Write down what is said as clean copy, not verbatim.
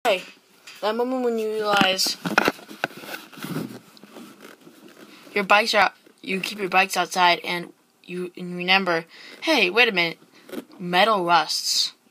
Hey, that moment when you realize you keep your bikes outside and you remember, hey, wait a minute, metal rusts.